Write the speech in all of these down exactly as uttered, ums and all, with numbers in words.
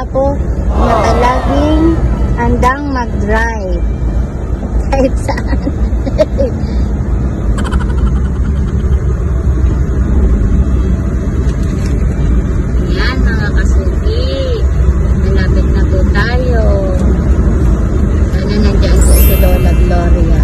gwapo na palaging handang mag-drive. Kahit saan. Yan mga kasuki. Malapit na po tayo. Sana nandiyan po si Lola Gloria.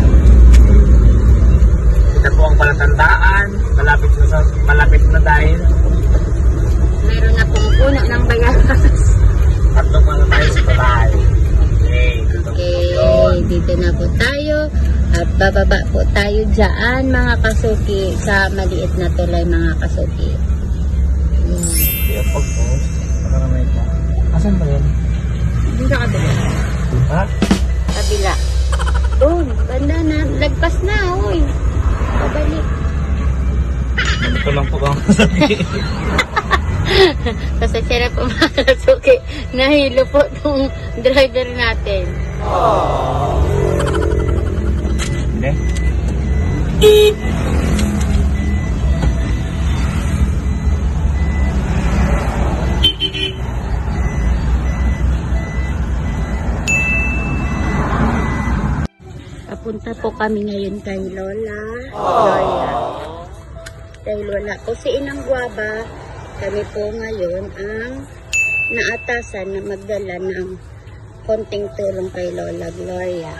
Ito po ang palatandaan. Malapit na, sa, malapit na dahil. Meron na pong puno ng bayabas. Tatlong mga tayo sa bahay. Okay, okay, dito na po tayo. At bababa po tayo dyan mga kasuki sa maliit na tulay mga kasuki. Yan. Kaya pag po, nakaramay ka. Asan ba yan? Hindi sa kabila. Ha? Kabila. Doon, banda na. Lagpas na, uy. Pabalik. Ito lang po bang kasabi? Kasi sila po mga kasuki. Nahilo po itong driver natin. Hindi? Papunta po kami ngayon kay Lola Gloria. Dahil wala po si Inang Guaba, kami po ngayon ang naatasan na magdala ng konting tulong kay Lola Gloria.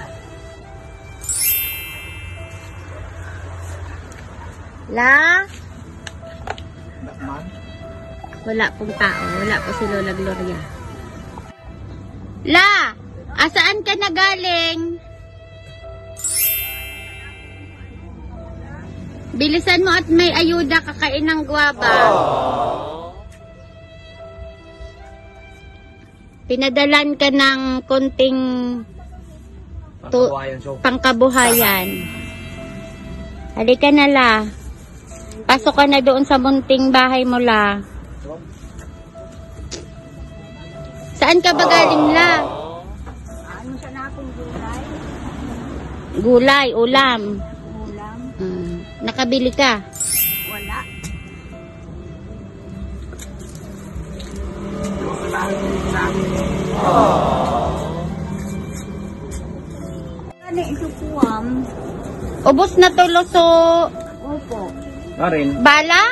La? Wala pong tao. Wala po si Lola Gloria. La! Asaan ka na galing? Bilisan mo at may ayuda kakain ng guwaba. Pinadalan ka ng konting pangkabuhayan. Halika na la. Pasok ka na doon sa munting bahay mo la. Saan ka ba galing la? Ano sa natin gulay? Gulay, ulam. Ulam? Hmm. Nakabili ka? Wala. Ano ito puwam? Ubos na to loso. Opo. Karin. Bala?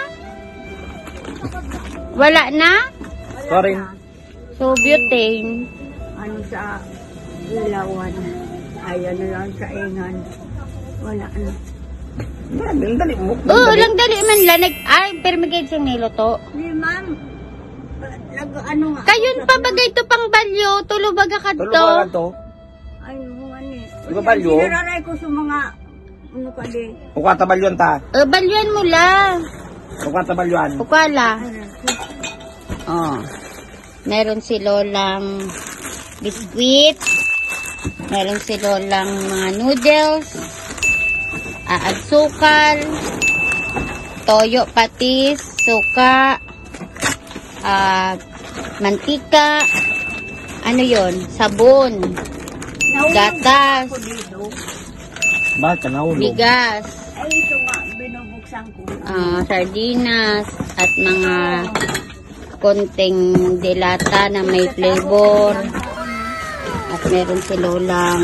Wala na? Karin. So, butane. Ano sa ilawan? Ayan na lang sa ingan. Wala na. Dali, dali mo. Oo, lang dali man lang. Nag, ay, permigay siyang niluto. Hindi ma'am. Nag ano nga. Kayon pa bagay to pang balyo. Tulubaga ka Tulo to. ba to? Ay, mga ni. Di ba balyo? Sinaranay ko sa mga ano ka di. Ukata balyon ta. Uh, balyuan mo la. Ukata balyon. Ukala. Ano, Oh. Meron si Lolang biskuit. Meron si Lolang mga noodles. Aad sukal. Toyo patis. Suka. Ah, mantika. Ano yon? Sabon. Gatas. ako dito. Bata na ulo. Bigas. Ay, ito nga, binubuksan ko. Ah, sardinas. At mga konting dilata na may flavor. At meron si Lolang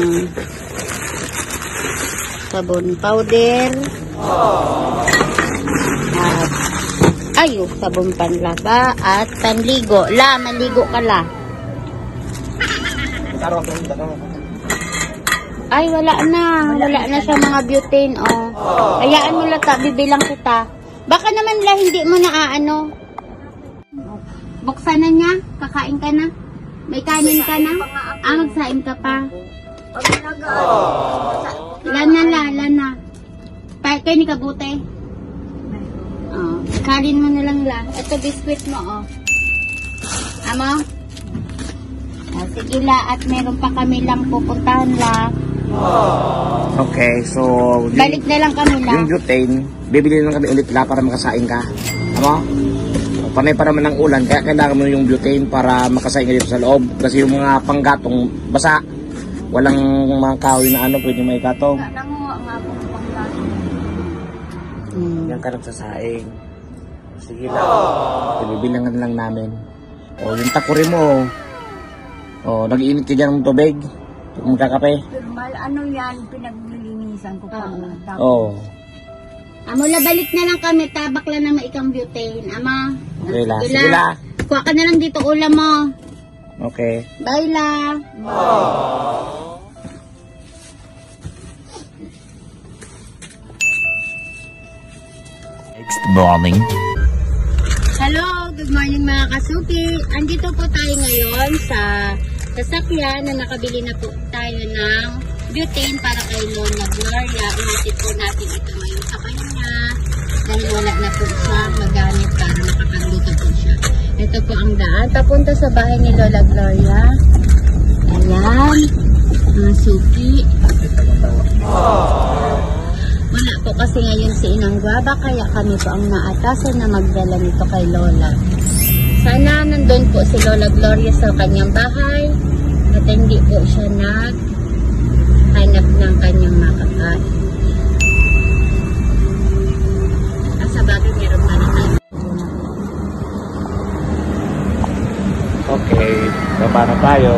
sabon powder. At ayo, sabon panlaba at panligo. La, maligo ka la. Taro ko dito. Ay, wala na. Wala na siya mga butane, oh. Hayaan mo lang ta, bibilang kita. Baka naman la, hindi mo na aano. Buksan na niya? Kakain ka na? May kanin ka na? Ah, magsain ka pa. Pag nag-ano, Lana la, lana. Pa, kayo ni kabute. Oh, kanin mo na lang la. Ito biskuit mo, oh. Amo? Oh, sige la, at meron pa kami lang pupuntahan la. Okay, so yung, Balik na lang kami la. yung butane, bibili lang kami ulit la para makasain ka. Ano? Panay pa naman ng ulan, kaya kailangan mo yung butane para makasain ka dito sa loob. Kasi yung mga panggatong basa, walang mga kahoy na ano, pwede may gatong. nanguha nga ako ng panglato. Hmm. Yan ka nagsasaing. Sige lang, bibilangan lang namin. O yung takuri mo, Oh, nag-iinit ka dyan ng tubig. Kung kakape. Normal, ano yan, pinaglilinisan ko pa. Tapos, Oo. Oh. Amula, balik na lang kami. Tabak lang na maikang butane. Ama. Okay la. Sige Sige la. Kuha ka na lang dito ulam mo. Okay. Bye la. Next morning. Hello, good morning mga kasuki. Andito po tayo ngayon sa sasakyan na nakabili na po tayo ng butane para kay Lola Gloria. Ihatid po natin ito ngayon sa kanya dahil wala na po siya magamit para makapagluto po siya. Ito po ang daan papunta sa bahay ni Lola Gloria. Ayan, mga suki. Wala po kasi ngayon si Inang Guaba, kaya kami po ang naatasan na magdala nito kay Lola. Sana nandun po si Lola Gloria sa kanyang bahay at hindi po siya naghanap ng kanyang makakain. At sa bagay meron pa na tayo. Okay. Baba na tayo.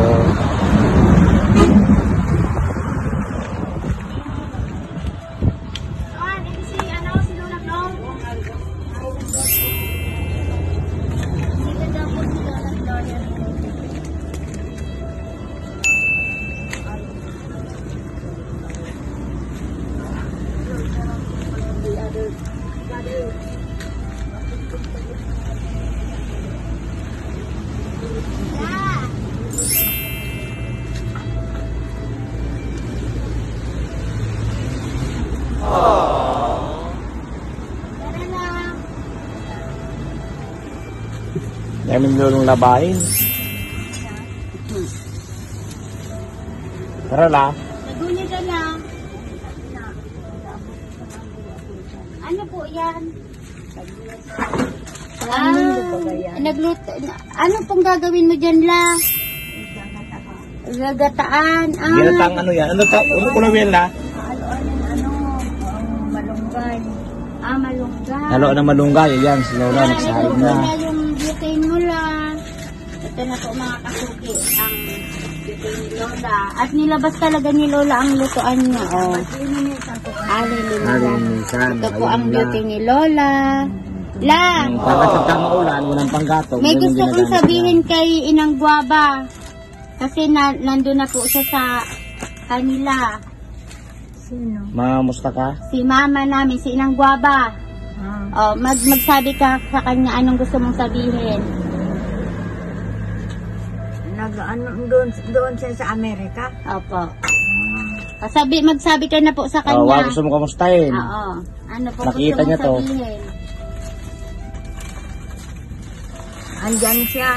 Namin lulong labahin. Tara la. Nagunya ka na. Ano po yan? Ah, nagluto. Ano pong gagawin mo dyan la? Gagataan. Ah, Ginatang ano yan? Ano ta? Ano ko lang yan la? ano, ano, ano, ang malunggay. ah malunggay. Halo na malunggay. Yan, si Lola Ah, nagsahin ito na. na yung butane mo la. Ito na po mga kasuki. Ang butane ni Lola. At nilabas talaga ni Lola ang lutuan niya. Oh. Linisan ko pa. Hallelujah. Halinisan. Ito po ang beauty ni Lola. La, Pagkat sa tamang ulan, walang panggatong. may yun yung gusto kong ginagamit sabihin kay Inang Guaba. Kasi na, nandun na po siya sa kanila. Sino? niya. Mamusta ka? Si mama namin, si Inang Guaba. Ah, Oh, mag magsabi ka sa kanya anong gusto mong sabihin. nag, ano, doon, doon siya sa Amerika. Opo. Sabi, magsabi ka na po sa Oh, wow, kanya. gusto mo kamustahin? Oo. Ano po Nakita gusto niya mong to. sabihin? Andyan siya.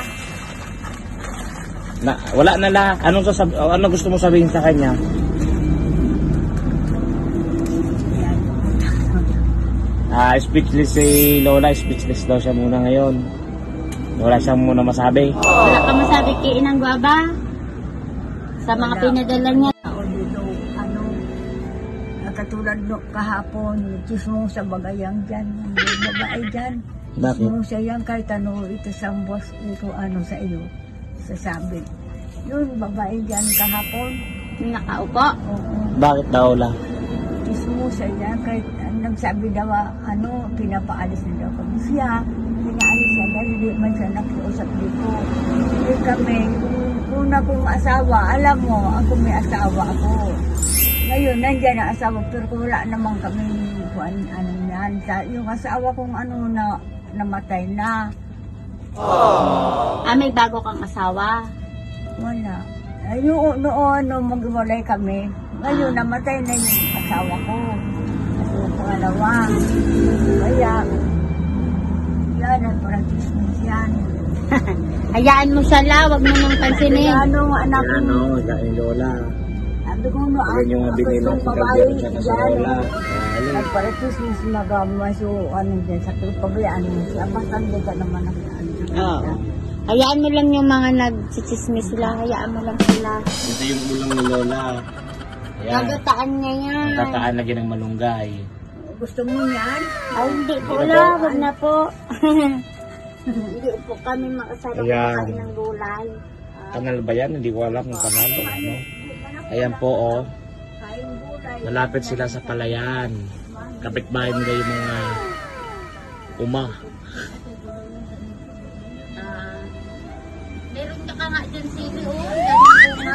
Na, wala na la. Anong sasab oh, ano gusto mo sabihin sa kanya? Ah, speechless si Lola. Speechless daw siya muna ngayon. Wala siyang muna masabi. Wala ka masabi kay Inang Guaba? Sa mga Wala. pinadala niya? Ako dito, ano, katulad no, kahapon, chismo sa bagayang dyan. Hindi babae dyan. Bakit? Chismo siya yan kahit ano, ito sa boss, ito ano sa iyo, sasabi. Yun, babae dyan kahapon. Nakaupo? Oo. Bakit daw la? Chismo siya yan kahit uh, nagsabi daw, ano, pinapaalis na daw kami siya. Pinaalis siya dahil hindi man siya nakiusap dito. Hindi kami, yung una kong asawa, alam mo, ako may asawa ako. Ngayon, nandiyan ang asawa, pero kung wala naman kami, kung ano yan, sa- yung asawa kong ano na, namatay na, Ah, may bago kang asawa. wala. Ay, yung noon, nung magwalay kami, ngayon, namatay na yung asawa ko. Kasi yung pangalawa. Kaya, yan, ang parang chismis yan. Hayaan mo siya la, wag mo nang pansinin. Ano, anak ko, Ano, yung Lola. sabi ko, no, Yan yung ako binili itong ng babae, kagyan siya na sa yan, Lola. eh. Nagparatismis magamas yung ano dyan sa pabayaan mo siya. Basta hindi ka naman ang ano. Oo. Hayaan mo lang yung mga nagchichismis sila. Hayaan mo lang sila. Ito yung ulam ni Lola. Ayan. Nagataan niya yan. Tataan lagi ng malunggay. Gusto mo yan? Ay, hindi po Hindi na la. po. Wag na po. Hindi po kami makasarap Ayan. makain ng gulay. Kanal ba yan? Hindi ko alam kung kanal o ano. Ayan po, oh. Malapit sila sa palayan. Kapitbahay nila yung mga uma. Ah, meron ka ka nga dyan sili, oh. Dami ko nga.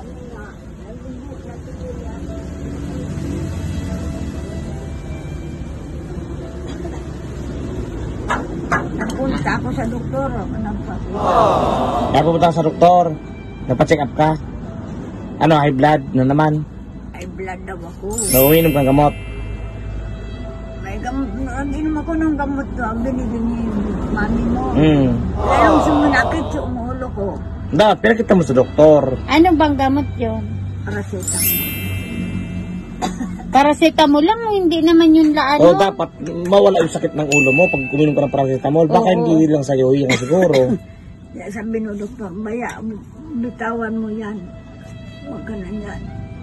Napunta ako sa doktor. Nagpa- Kaya pumunta ka sa doktor. Nagpa-check up ka. Ano, high blood na naman. Ay, blood daw ako. Nauminom kang gamot. May gamot. Nag-inom ako ng gamot to. Ang binigyan ni mami mo. Hmm. Lalong sumunakit sa umulo ko. Dapat, pero kita mo sa doktor. Ano bang gamot yun? Paracetamol. Paracetamol lang, hindi naman yun la O ano. dapat mawala yung sakit ng ulo mo pag kuminom ka ng paracetamol. Baka Oo. hindi lang sa'yo yung siguro. Kaya sabi no doktor, baya, bitawan mo yan. Huwag ka na yan.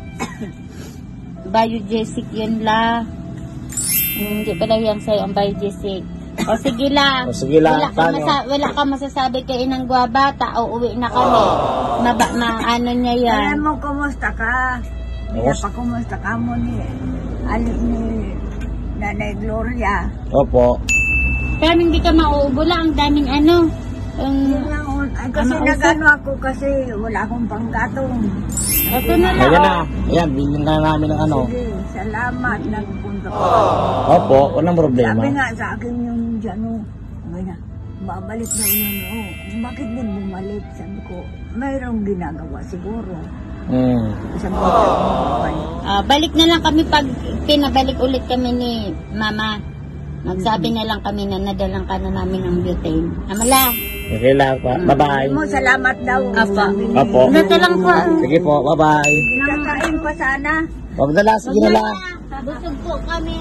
Biogesic yun la. Hindi pala yan sa'yo ang biogesic. O sige la. O sige la, Wala ka, paano? masa- wala ka masasabi kay Inang Guabata. O uwi na kami. Maba, ma, ano niya yan. Alam mo, kumusta ka? Kaya Kumusta? pa kumusta ka mo ni, ano, ni Nanay Gloria. Opo. Pero hindi ka mauubo lang. Ang daming ano. Ang, Yun lang, oh, ay, kasi Ano, nagano ako kasi wala akong panggatong. ito na lang. Ayan na. Ayan, bilhin na namin ng ano. Sige, salamat, nagpunta ko. Opo, walang problema. Sabi nga sa akin yung dyan, oh, sabi na, babalik na yun, oh. Bakit din bumalik? Sabi ko, mayroong ginagawa siguro. Hmm. Sabi ko, bumalik. Ah, balik na lang kami pag pinabalik ulit kami ni Mama. Magsabi na lang kami na nadalang ka na namin ng butane. Amala. Okay lang pa. Bye-bye. Mo, salamat daw. Apa. Sabi ni- Opo. Ito lang po. Sige po, bye-bye. Kakain pa sana. Huwag na lang, sige na lang. Busog po kami.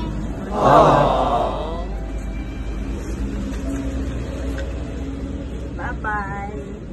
Bye. Bye-bye.